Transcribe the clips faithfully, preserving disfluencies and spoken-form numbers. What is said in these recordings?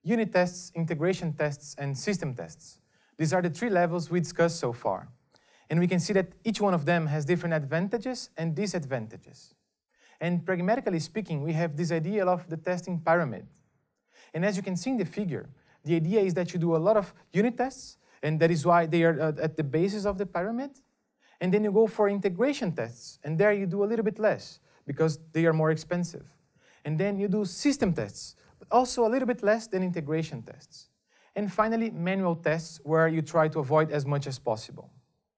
unit tests, integration tests, and system tests. These are the three levels we discussed so far. And we can see that each one of them has different advantages and disadvantages. And pragmatically speaking, we have this idea of the testing pyramid. And as you can see in the figure, the idea is that you do a lot of unit tests, and that is why they are uh, at the basis of the pyramid. And then you go for integration tests, and there you do a little bit less, because they are more expensive. And then you do system tests, but also a little bit less than integration tests. And finally, manual tests, where you try to avoid as much as possible.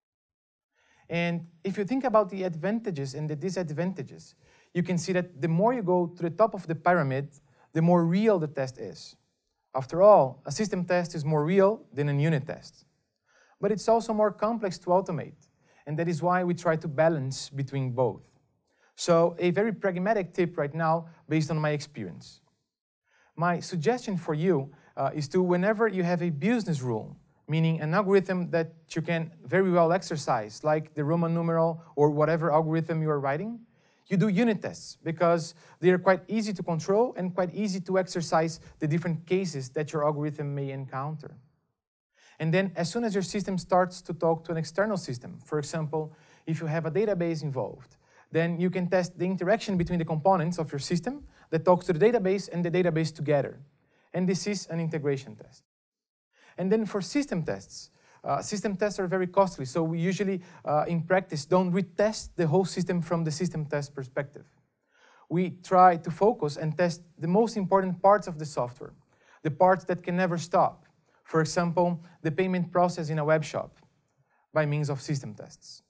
And if you think about the advantages and the disadvantages, you can see that the more you go to the top of the pyramid, the more real the test is. After all, a system test is more real than a unit test. But it's also more complex to automate, and that is why we try to balance between both. So a very pragmatic tip right now, based on my experience. My suggestion for you uh, is to, whenever you have a business rule, meaning an algorithm that you can very well exercise, like the Roman numeral or whatever algorithm you are writing, you do unit tests, because they are quite easy to control and quite easy to exercise the different cases that your algorithm may encounter. And then as soon as your system starts to talk to an external system, for example, if you have a database involved, then you can test the interaction between the components of your system that talks to the database and the database together. And this is an integration test. And then for system tests, uh, system tests are very costly, so we usually, uh, in practice, don't retest the whole system from the system test perspective. We try to focus and test the most important parts of the software, the parts that can never stop. For example, the payment process in a web shop, by means of system tests.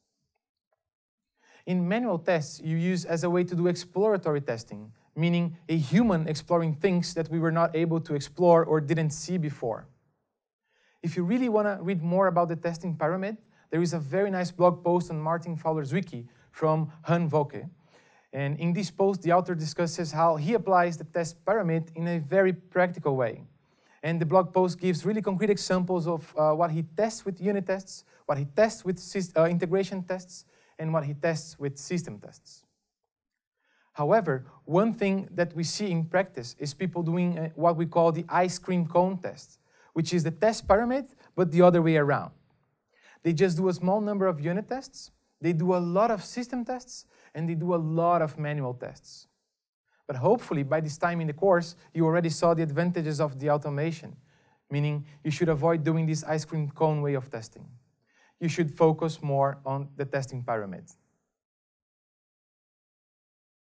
In manual tests, you use as a way to do exploratory testing, meaning a human exploring things that we were not able to explore or didn't see before. If you really want to read more about the testing pyramid, there is a very nice blog post on Martin Fowler's wiki from Han Volke. And in this post, the author discusses how he applies the test pyramid in a very practical way. And the blog post gives really concrete examples of uh, what he tests with unit tests, what he tests with uh, integration tests, and what he tests with system tests. However, one thing that we see in practice is people doing uh, what we call the ice cream cone test, which is the test pyramid, but the other way around. They just do a small number of unit tests, they do a lot of system tests, and they do a lot of manual tests. But hopefully, by this time in the course, you already saw the advantages of the automation, meaning you should avoid doing this ice cream cone way of testing. You should focus more on the testing pyramid.